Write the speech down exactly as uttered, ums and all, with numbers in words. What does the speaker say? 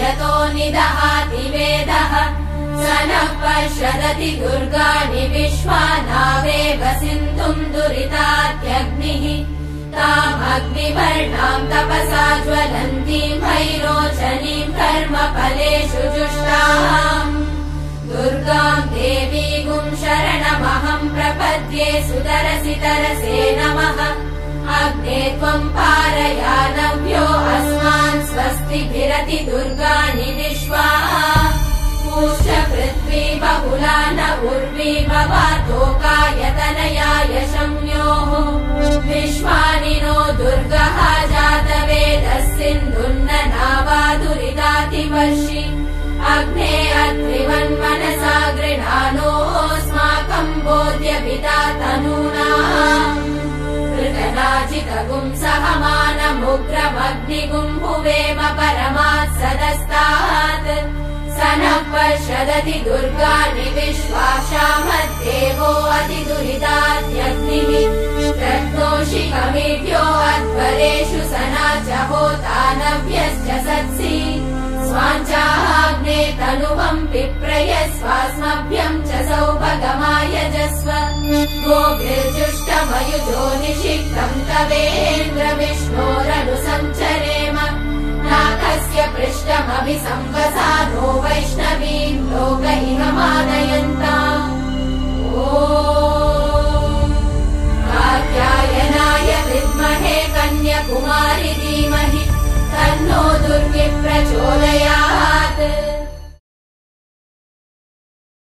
यतो निदहाति वेदः स नः पर्षदति दुर्गाणि विश्वा नावेव सिन्धुम् दुरितात्यग्निः तामग्निवर्णाम् तपसा ज्वलन्तीम् भैरोचनीम् कर्मफलेषु जुष्टाम् दुर्गाम् देवीगुम् शरणमहम् प्रपद्ये सुतरसि तरसे नमः अग्ने त्वम् पारयानव्यो अस्मान् स्वस्तिभिरति दुर्गाणि विश्वा पूष्य पृथ्वी बहुला न उर्वी भवातोकायतनयाय शम्योः विश्वानि नो दुर्गः जातवेदः सिन्धुन्न नावादुरितातिवर्षि अग्ने अत्रिवन्मनसा गृणानोऽस्माकम् बोध्यपिता तनूना कृतनाजितगुम् सहमानमुग्रमग्निगुम् भुवेम परमात् सदस्तात् स नः पर्षदति दुर्गाणि विश्वाशामद्देवो अतिदुरितात्यग्निः रत्नोषिकमिभ्यो अध्वरेषु सना च होतानव्यश्च सत्सि स्वाञ्चाग्ने तनुवम् पिप्रयस्वास्मभ्यम् च सौभगमायजस्व गोभिर्जुष्टमयुजो निषिक्तम् तवेन्द्र विष्णोरनुसञ्चरेम नाकस्य पृष्ठमभिसंवसानो वैष्णवीम् लोकहिममानयन्ताम् ॐ कात्यायनाय विद्महे कन्याकुमारि धीमहि तन्नो दुर्गे प्रचोदयात्।